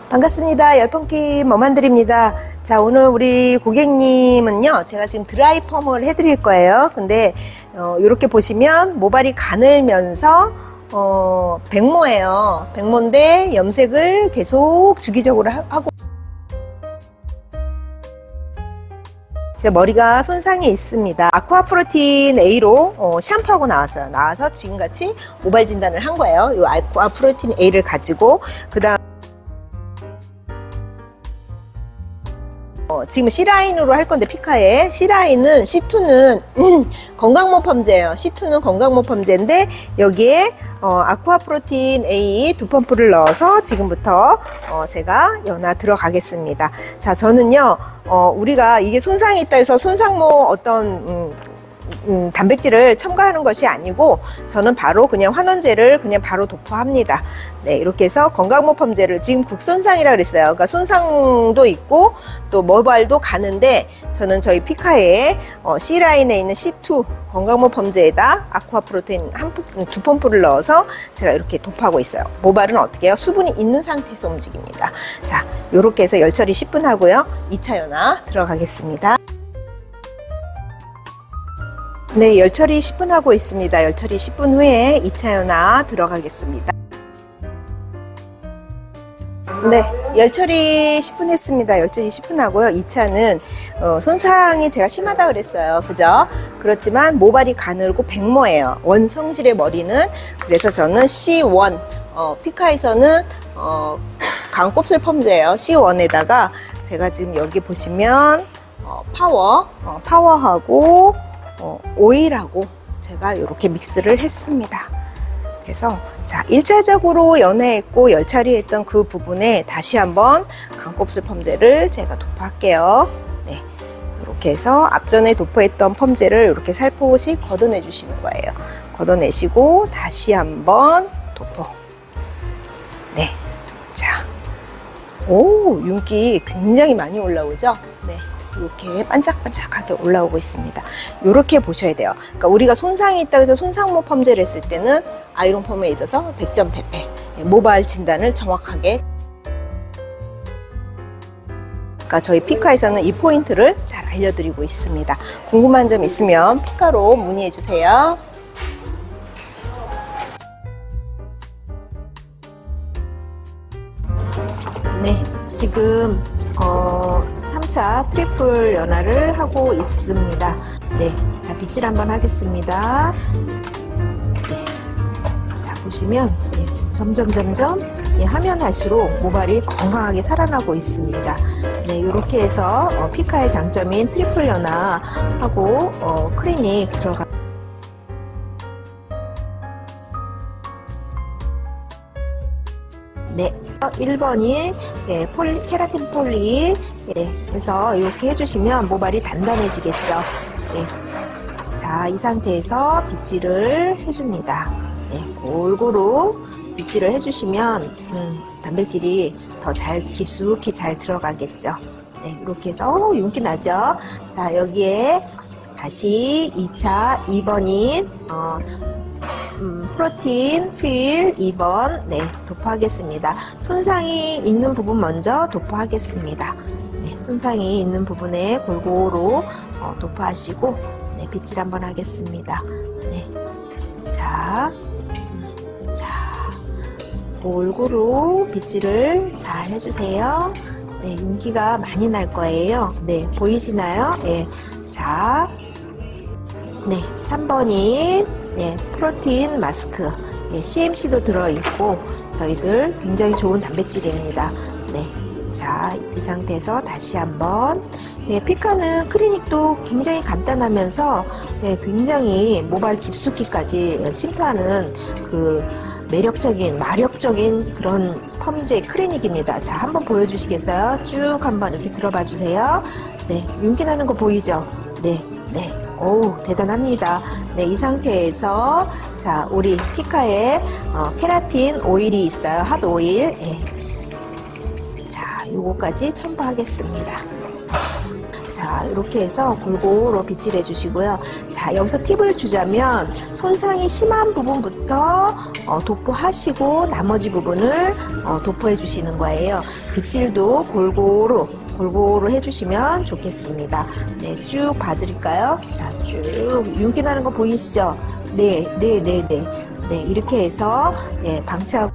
반갑습니다. 열펑킴 머만들입니다. 자, 오늘 우리 고객님은요, 제가 지금 드라이 펌을 해드릴 거예요. 근데 이렇게 보시면 모발이 가늘면서 백모예요. 백모인데 염색을 계속 주기적으로 하고 이제 머리가 손상이 있습니다. 아쿠아 프로틴 A로 샴푸하고 나왔어요. 나와서 지금같이 모발 진단을 한 거예요. 이 아쿠아 프로틴 A를 가지고 지금 C라인으로 할 건데 피카에 C라인은 C2는 건강모 펌제예요. C2는 건강모 펌제인데 여기에 아쿠아 프로틴 A 두 펌프를 넣어서 지금부터 제가 연화 들어가겠습니다. 자, 저는요 우리가 이게 손상이 있다 해서 손상모 어떤 단백질을 첨가하는 것이 아니고 저는 바로 그냥 환원제를 그냥 바로 도포합니다. 네, 이렇게 해서 건강모 펌제를 지금 국손상이라 그랬어요. 그러니까 손상도 있고 또 모발도 가는데 저는 저희 피카에 C라인에 있는 C2 건강모 펌제에다 아쿠아 프로테인 두 펌프를 넣어서 제가 이렇게 도포하고 있어요. 모발은 어떻게 해요? 수분이 있는 상태에서 움직입니다. 자, 이렇게 해서 열 처리 10분 하고요. 2차 연화 들어가겠습니다. 네, 열 처리 10분 하고 있습니다. 열 처리 10분 후에 2차 연화 들어가겠습니다. 네, 열 처리 10분 했습니다. 열 처리 10분 하고요. 2차는 손상이 제가 심하다 그랬어요. 그죠? 그렇지만 모발이 가늘고 백모예요. 원성질의 머리는. 그래서 저는 C1 피카에서는 강곱슬 펌제예요. C1에다가 제가 지금 여기 보시면 파워하고 오일하고 제가 이렇게 믹스를 했습니다. 그래서 자, 1차적으로 연해했고 열처리했던 그 부분에 다시 한번 강곱슬 펌제를 제가 도포할게요. 네, 이렇게 해서 앞전에 도포했던 펌제를 이렇게 살포시 걷어내 주시는 거예요. 걷어내시고 다시 한번 도포. 네, 자, 오, 윤기 굉장히 많이 올라오죠? 네. 이렇게 반짝반짝하게 올라오고 있습니다. 이렇게 보셔야 돼요. 그러니까 우리가 손상이 있다고 해서 손상모 펌제를 했을 때는 아이론 펌에 있어서 100점 100배 모발 진단을 정확하게. 그러니까 저희 피카에서는 이 포인트를 잘 알려드리고 있습니다. 궁금한 점 있으면 피카로 문의해 주세요. 네, 지금 3차 트리플 연화를 하고 있습니다. 네, 자, 빗질 한번 하겠습니다. 네, 자, 보시면 네, 점점 예, 하면 할수록 모발이 건강하게 살아나고 있습니다. 네, 이렇게 해서 피카의 장점인 트리플 연화하고 클리닉 들어가. 네, 1번이 예, 케라틴 폴리 해서 이렇게 해주시면 모발이 단단해지겠죠. 네. 자, 이 상태에서 빗질을 해줍니다. 네, 골고루 빗질을 해주시면 단백질이 더 잘 깊숙이 잘 들어가겠죠. 네, 이렇게 해서 윤기 나죠. 자, 여기에 다시 2차 2번인 프로틴 필 2번 네, 도포하겠습니다. 손상이 있는 부분 먼저 도포하겠습니다. 네, 손상이 있는 부분에 골고루 도포하시고 네, 빗질 한번 하겠습니다. 네, 자, 골고루 빗질을 잘 해주세요. 네, 윤기가 많이 날 거예요. 네, 보이시나요? 네, 자, 네, 3번인 네, 프로틴 마스크 네, CMC도 들어있고 저희들 굉장히 좋은 단백질입니다. 네, 자, 이 상태에서 다시 한번 네, 피카는 클리닉도 굉장히 간단하면서 네, 굉장히 모발 깊숙이까지 침투하는 그 마력적인 그런 펌제 클리닉입니다. 자, 한번 보여주시겠어요? 쭉 한번 이렇게 들어봐 주세요. 네, 윤기 나는 거 보이죠? 네, 네. 오, 대단합니다. 네, 이 상태에서 자, 우리 피카에 케라틴 오일이 있어요. 핫 오일. 네. 자, 요거까지 첨부하겠습니다. 자, 자, 이렇게 해서 골고루 빗질해 주시고요. 자, 여기서 팁을 주자면 손상이 심한 부분부터 도포하시고 나머지 부분을 도포해 주시는 거예요. 빗질도 골고루 해주시면 좋겠습니다. 네, 쭉 봐드릴까요? 자, 쭉 윤기 나는 거 보이시죠? 네, 이렇게 해서 방치하고.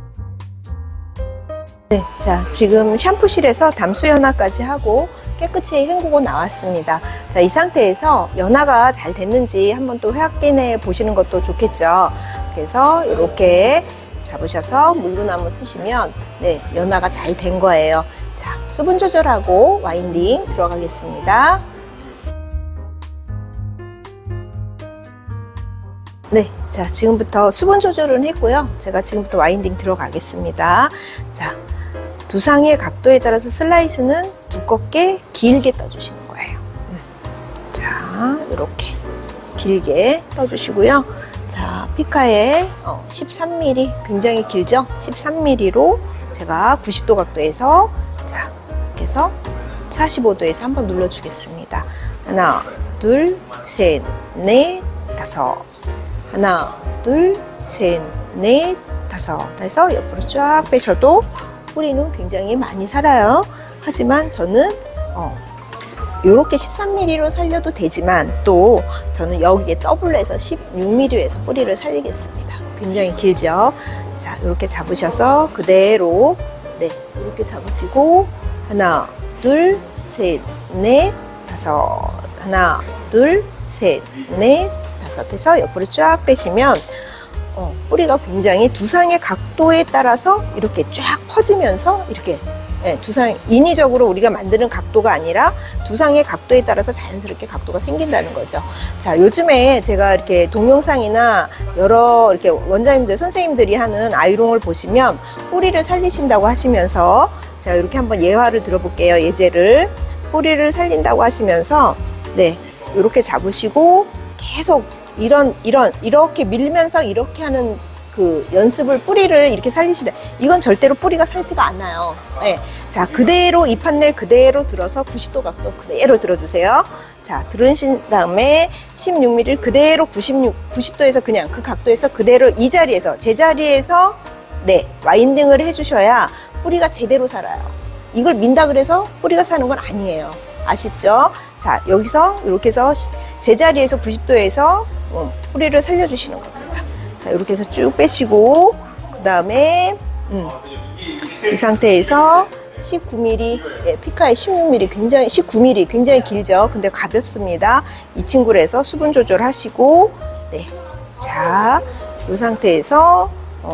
네, 자, 지금 샴푸실에서 담수 연화까지 하고 깨끗이 헹구고 나왔습니다. 자, 이 상태에서 연화가 잘 됐는지 한번 또 확인해 보시는 것도 좋겠죠. 그래서 이렇게 잡으셔서 물구나무 쓰시면 네, 연화가 잘 된 거예요. 자, 수분 조절하고 와인딩 들어가겠습니다. 네, 자, 지금부터 수분 조절은 했고요. 제가 지금부터 와인딩 들어가겠습니다. 자, 두상의 각도에 따라서 슬라이스는 두껍게 길게 떠주시는 거예요. 자, 이렇게 길게 떠주시고요. 자, 피카에 13mm, 굉장히 길죠? 13mm로 제가 90도 각도에서 자, 이렇게 해서 45도에서 한번 눌러주겠습니다. 하나, 둘, 셋, 넷, 다섯. 하나, 둘, 셋, 넷, 다섯. 해서 옆으로 쫙 빼셔도 뿌리는 굉장히 많이 살아요. 하지만 저는 이렇게 13mm로 살려도 되지만 또 저는 여기에 더블로 해서 16mm로 해서 뿌리를 살리겠습니다. 굉장히 길죠? 자, 이렇게 잡으셔서 그대로 네, 이렇게 잡으시고 하나, 둘, 셋, 넷, 다섯. 하나, 둘, 셋, 넷, 다섯 해서 옆으로 쫙 빼시면 뿌리가 굉장히 두상의 각도에 따라서 이렇게 쫙 퍼지면서 이렇게 두상 인위적으로 우리가 만드는 각도가 아니라 두상의 각도에 따라서 자연스럽게 각도가 생긴다는 거죠. 자, 요즘에 제가 이렇게 동영상이나 여러 이렇게 원장님들 선생님들이 하는 아이롱을 보시면 뿌리를 살리신다고 하시면서 제가 이렇게 한번 예화를 들어볼게요. 예제를 뿌리를 살린다고 하시면서 네, 이렇게 잡으시고 계속 이렇게 밀면서 이렇게 하는 그 연습을 뿌리를 이렇게 살리시다. 이건 절대로 뿌리가 살지가 않아요. 네. 자, 그대로 이 판넬 그대로 들어서 90도 각도 그대로 들어주세요. 자, 들으신 다음에 16mm를 그대로 90도에서 그냥 그 각도에서 그대로 이 자리에서 제자리에서 네, 와인딩을 해주셔야 뿌리가 제대로 살아요. 이걸 민다 그래서 뿌리가 사는 건 아니에요. 아시죠? 자, 여기서 이렇게 해서 제자리에서 90도에서 뿌리를 살려주시는 겁니다. 자, 이렇게 해서 쭉 빼시고 그 다음에 이 상태에서 19mm, 예, 피카의 16mm 굉장히 19mm 굉장히 길죠. 근데 가볍습니다. 이 친구를 해서 수분 조절하시고 네, 자, 이 상태에서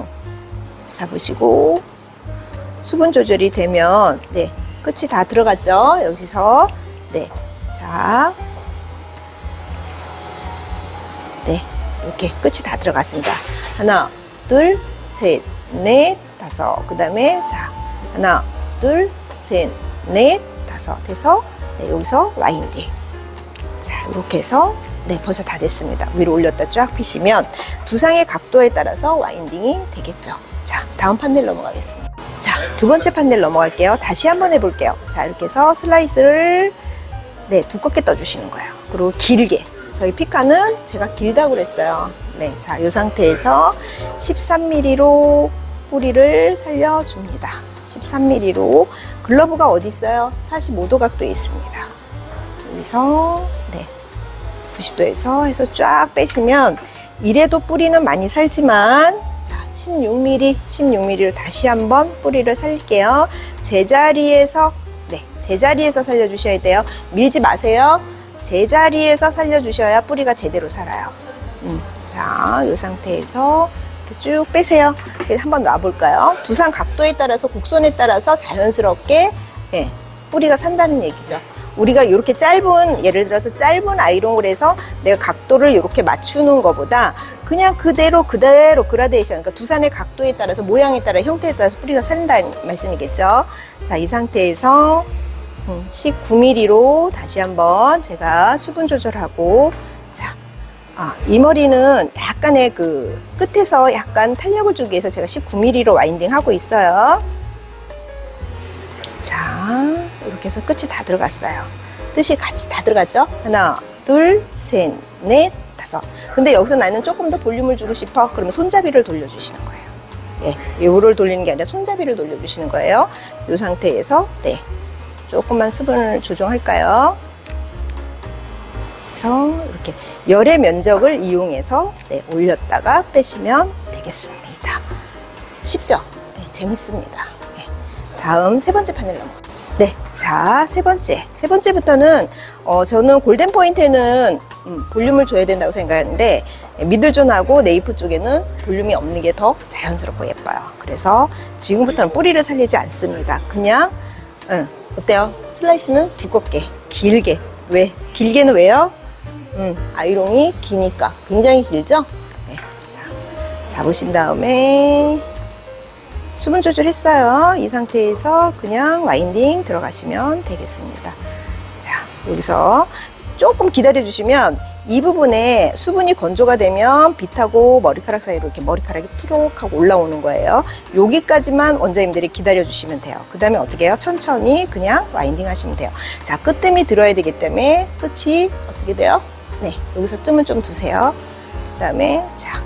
잡으시고 수분 조절이 되면 네, 끝이 다 들어갔죠. 여기서 네, 자, 네, 이렇게 끝이 다 들어갔습니다. 하나, 둘, 셋, 넷, 다섯. 그 다음에 자, 하나, 둘, 셋, 넷, 다섯 해서 네, 여기서 와인딩. 자, 이렇게 해서 네, 벌써 다 됐습니다. 위로 올렸다 쫙 피시면 두상의 각도에 따라서 와인딩이 되겠죠. 자, 다음 판넬 넘어가겠습니다. 자, 두 번째 판넬 넘어갈게요. 다시 한번 해볼게요. 자, 이렇게 해서 슬라이스를 네, 두껍게 떠주시는 거예요. 그리고 길게. 저희 피카는 제가 길다고 그랬어요. 네, 자, 이 상태에서 13mm로 뿌리를 살려줍니다. 13mm로. 글러브가 어디 있어요? 45도 각도에 있습니다. 여기서 네, 90도에서 해서 쫙 빼시면 이래도 뿌리는 많이 살지만 자, 16mm로 다시 한번 뿌리를 살릴게요. 제자리에서 네, 제자리에서 살려주셔야 돼요. 밀지 마세요. 제자리에서 살려주셔야 뿌리가 제대로 살아요. 자, 이 상태에서 이렇게 쭉 빼세요. 한번 놔볼까요? 두상 각도에 따라서 곡선에 따라서 자연스럽게 네, 뿌리가 산다는 얘기죠. 우리가 이렇게 짧은, 예를 들어서 짧은 아이롱을 해서 내가 각도를 이렇게 맞추는 것보다 그냥 그대로 그라데이션, 그러니까 두산의 각도에 따라서 모양에 따라 형태에 따라서 뿌리가 산다는 말씀이겠죠. 자, 이 상태에서 19mm로 다시 한번 제가 수분 조절하고, 자, 이 머리는 약간의 그 끝에서 약간 탄력을 주기 위해서 제가 19mm로 와인딩 하고 있어요. 자, 이렇게 해서 끝이 다 들어갔어요. 뜻이 같이 다 들어갔죠? 하나, 둘, 셋, 넷, 다섯. 근데 여기서 나는 조금 더 볼륨을 주고 싶어. 그러면 손잡이를 돌려주시는 거예요. 예, 요를 돌리는 게 아니라 손잡이를 돌려주시는 거예요. 이 상태에서 네, 조금만 수분을 조정할까요? 그래서 이렇게 열의 면적을 이용해서 네, 올렸다가 빼시면 되겠습니다. 쉽죠? 네, 재밌습니다. 네, 다음 세 번째 파넬 넘어. 네, 자, 세 번째부터는 저는 골든 포인트에는 볼륨을 줘야 된다고 생각하는데 미들존하고 네이프 쪽에는 볼륨이 없는 게 더 자연스럽고 예뻐요. 그래서 지금부터는 뿌리를 살리지 않습니다. 그냥 어때요? 슬라이스는 두껍게, 길게. 왜? 길게는 왜요? 아이롱이 기니까. 굉장히 길죠? 네, 자, 잡으신 다음에 수분 조절했어요. 이 상태에서 그냥 와인딩 들어가시면 되겠습니다. 자, 여기서 조금 기다려 주시면 이 부분에 수분이 건조가 되면 빗하고 머리카락 사이로 이렇게 머리카락이 푸룩 하고 올라오는 거예요. 여기까지만 원장님들이 기다려 주시면 돼요. 그 다음에 어떻게 해요? 천천히 그냥 와인딩 하시면 돼요. 자, 끝뜸이 들어야 되기 때문에 끝이 어떻게 돼요? 네, 여기서 뜸을 좀 두세요. 그 다음에 자,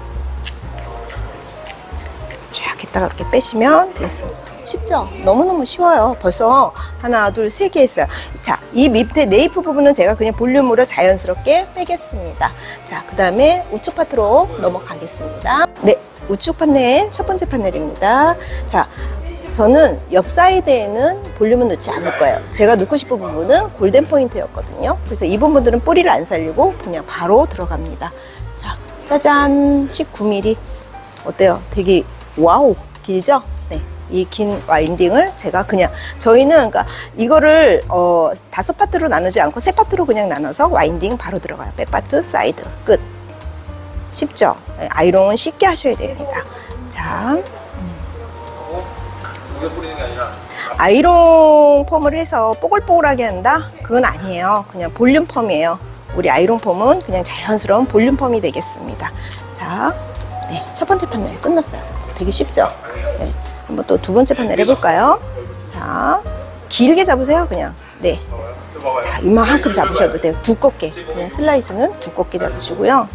쫙 했다가 이렇게 빼시면 되겠습니다. 쉽죠? 너무너무 쉬워요. 벌써 하나, 둘, 세 개 했어요. 자, 이 밑에 네이프 부분은 제가 그냥 볼륨으로 자연스럽게 빼겠습니다. 자, 그 다음에 우측 파트로 넘어가겠습니다. 네, 우측 파넬, 첫 번째 파넬입니다. 자, 저는 옆 사이드에는 볼륨은 넣지 않을 거예요. 제가 넣고 싶은 부분은 골든 포인트였거든요. 그래서 이 부분들은 뿌리를 안 살리고 그냥 바로 들어갑니다. 자, 짜잔, 19mm. 어때요? 되게 와우, 길죠? 네. 이 긴 와인딩을 제가 그냥 저희는 그러니까 이거를 5파트로 나누지 않고 3파트로 그냥 나눠서 와인딩 바로 들어가요. 백파트, 사이드, 끝. 쉽죠? 네, 아이롱은 쉽게 하셔야 됩니다. 자, 아이롱 펌을 해서 뽀글뽀글하게 한다? 그건 아니에요. 그냥 볼륨 펌이에요. 우리 아이롱 펌은 그냥 자연스러운 볼륨 펌이 되겠습니다. 자, 네, 첫 번째 파넬 끝났어요. 되게 쉽죠? 네. 한번 또 두 번째 파넬 해볼까요? 자, 길게 잡으세요, 그냥. 네. 자, 이만큼 잡으셔도 돼요. 두껍게. 그냥 슬라이스는 두껍게 잡으시고요.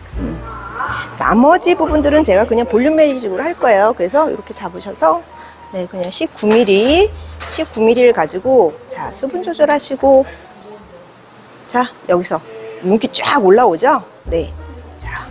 나머지 부분들은 제가 그냥 볼륨 매직으로 할 거예요. 그래서 이렇게 잡으셔서, 네, 그냥 19mm를 가지고, 자, 수분 조절하시고, 자, 여기서 윤기 쫙 올라오죠? 네. 자.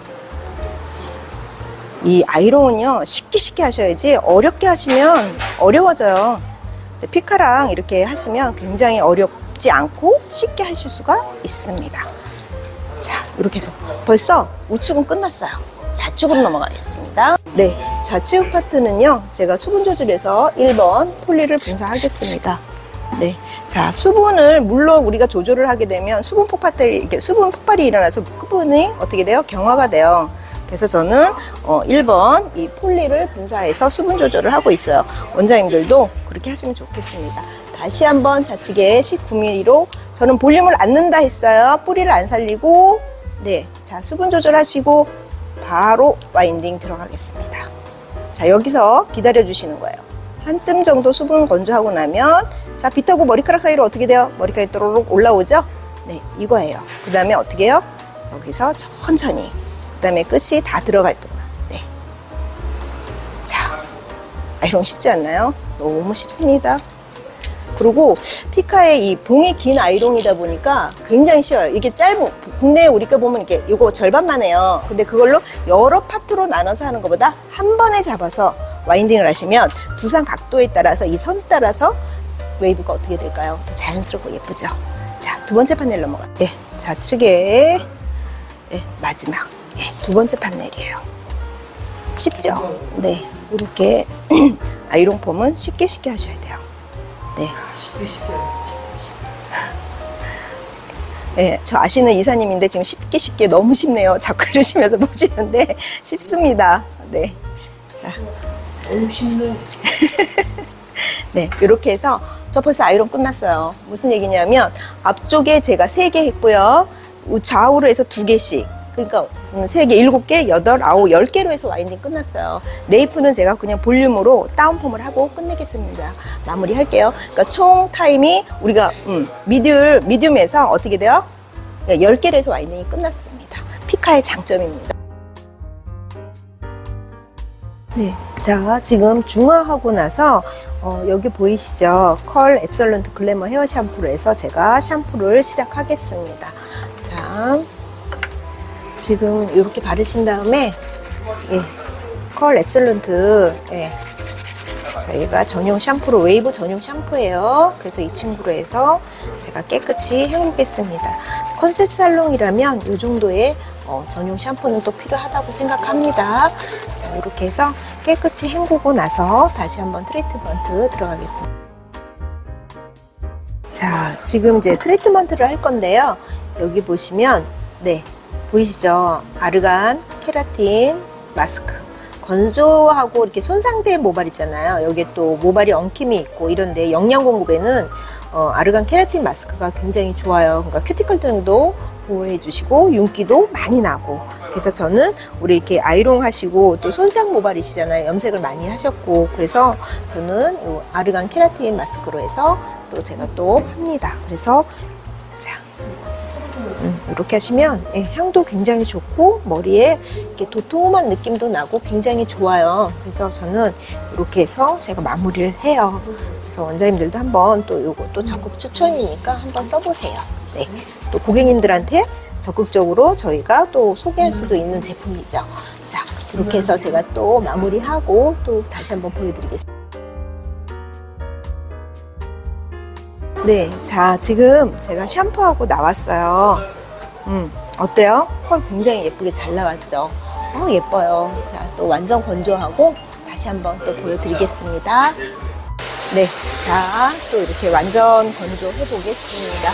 이 아이롱은요, 쉽게 하셔야지 어렵게 하시면 어려워져요. 피카랑 이렇게 하시면 굉장히 어렵지 않고 쉽게 하실 수가 있습니다. 자, 이렇게 해서 벌써 우측은 끝났어요. 좌측으로 넘어가겠습니다. 네, 좌측 파트는요, 제가 수분 조절해서 1번 폴리를 분사하겠습니다. 네. 자, 수분을 물론 우리가 조절을 하게 되면 수분 폭발이 일어나서 끝부분이 어떻게 돼요? 경화가 돼요. 그래서 저는 1번 이 폴리를 분사해서 수분 조절을 하고 있어요. 원장님들도 그렇게 하시면 좋겠습니다. 다시 한번 좌측에 19mm로 저는 볼륨을 안 넣는다 했어요. 뿌리를 안 살리고, 네, 자, 수분 조절하시고 바로 와인딩 들어가겠습니다. 자, 여기서 기다려 주시는 거예요. 한 뜸 정도 수분 건조하고 나면, 자, 빗하고 머리카락 사이로 어떻게 돼요? 머리카락이 또로록 올라오죠? 네, 이거예요. 그 다음에 어떻게 해요? 여기서 천천히, 그 다음에 끝이 다 들어갈 동안. 네. 자, 아이롱 쉽지 않나요? 너무 쉽습니다. 그리고 피카의 이 봉이 긴 아이롱이다 보니까 굉장히 쉬워요. 이게 국내에 우리가 보면 이렇게 이거 절반만 해요. 근데 그걸로 여러 파트로 나눠서 하는 것보다 한 번에 잡아서 와인딩을 하시면 두상 각도에 따라서 이 선 따라서 웨이브가 어떻게 될까요? 더 자연스럽고 예쁘죠? 자, 두 번째 판넬 넘어가. 네, 좌측에 네, 마지막 네, 두 번째 판넬이에요. 쉽죠? 네, 이렇게 아이롱 폼은 쉽게 하셔야 돼요. 네. 쉽게. 네, 저 아시는 이사님인데 지금 쉽게 너무 쉽네요. 자꾸 이러시면서 보시는데 쉽습니다. 네. 자. 너무 쉽네. 네, 이렇게 해서 저 벌써 아이롱 끝났어요. 무슨 얘기냐면 앞쪽에 제가 3개 했고요. 좌우로 해서 2개씩. 그러니까 3개, 7개, 8, 9, 10개로 해서 와인딩 끝났어요. 네이프는 제가 그냥 볼륨으로 다운펌을 하고 끝내겠습니다. 마무리 할게요. 그러니까 총 타임이 우리가 미디움에서 어떻게 돼요? 10개로 해서 와인딩이 끝났습니다. 피카의 장점입니다. 네, 자 지금 중화하고 나서 여기 보이시죠? 컬 앱설런트 글래머 헤어 샴푸로 해서 제가 샴푸를 시작하겠습니다. 자 지금 이렇게 바르신 다음에 컬 앱설런트 저희가 전용 샴푸로 웨이브 전용 샴푸예요. 그래서 이 친구로 해서 제가 깨끗이 헹구겠습니다. 컨셉 살롱이라면 이 정도의 전용 샴푸는 또 필요하다고 생각합니다. 자, 이렇게 해서 깨끗이 헹구고 나서 다시 한번 트리트먼트 들어가겠습니다. 자, 지금 이제 트리트먼트를 할 건데요. 여기 보시면 보이시죠? 아르간 케라틴 마스크. 건조하고 이렇게 손상된 모발 있잖아요. 여기에 또 모발이 엉킴이 있고 이런데 영양 공급에는 아르간 케라틴 마스크가 굉장히 좋아요. 그러니까 큐티클 등도 보호해 주시고 윤기도 많이 나고, 그래서 저는 우리 이렇게 아이롱 하시고 또 손상 모발이시잖아요. 염색을 많이 하셨고, 그래서 저는 요 아르간 케라틴 마스크로 해서 또 제가 또 합니다. 그래서 자 이렇게 하시면 향도 굉장히 좋고 머리에 이렇게 도톰한 느낌도 나고 굉장히 좋아요. 그래서 저는 이렇게 해서 제가 마무리를 해요. 그래서 원장님들도 한번 또 요거 또 적극 추천이니까 한번 써보세요. 네, 또 고객님들한테 적극적으로 저희가 또 소개할 수도 있는 제품이죠. 자, 이렇게 해서 제가 또 마무리하고 또 다시 한번 보여드리겠습니다. 네, 자 지금 제가 샴푸하고 나왔어요. 어때요? 컬 굉장히 예쁘게 잘 나왔죠? 예뻐요. 자, 또 완전 건조하고 다시 한번 또 보여드리겠습니다. 네, 자, 또 이렇게 완전 건조해 보겠습니다.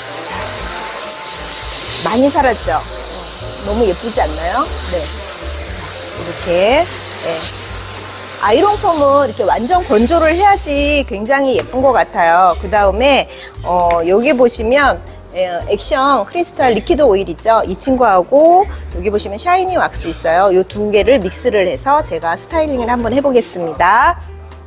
많이 살았죠? 너무 예쁘지 않나요? 네. 이렇게, 아이롱 폼은 이렇게 완전 건조를 해야지 굉장히 예쁜 것 같아요. 그 다음에, 여기 보시면, 액션 크리스탈 리퀴드 오일 있죠? 이 친구하고, 여기 보시면 샤이니 왁스 있어요. 이 두 개를 믹스를 해서 제가 스타일링을 한번 해보겠습니다.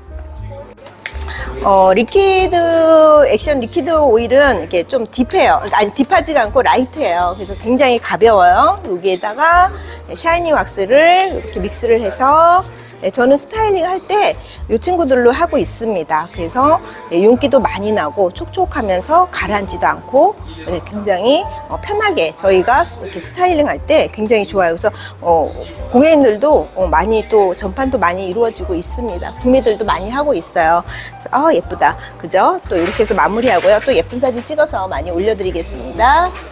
액션 리퀴드 오일은 이렇게 좀 딥해요. 아니, 딥하지가 않고 라이트해요. 그래서 굉장히 가벼워요. 여기에다가 샤이니 왁스를 이렇게 믹스를 해서 저는 스타일링 할 때 이 친구들로 하고 있습니다. 그래서 윤기도 많이 나고 촉촉하면서 가라앉지도 않고 굉장히 편하게 저희가 이렇게 스타일링 할 때 굉장히 좋아요. 그래서 고객님들도 많이 또 전판도 많이 이루어지고 있습니다. 구매들도 많이 하고 있어요. 그래서 예쁘다. 그죠? 또 이렇게 해서 마무리하고요. 또 예쁜 사진 찍어서 많이 올려드리겠습니다.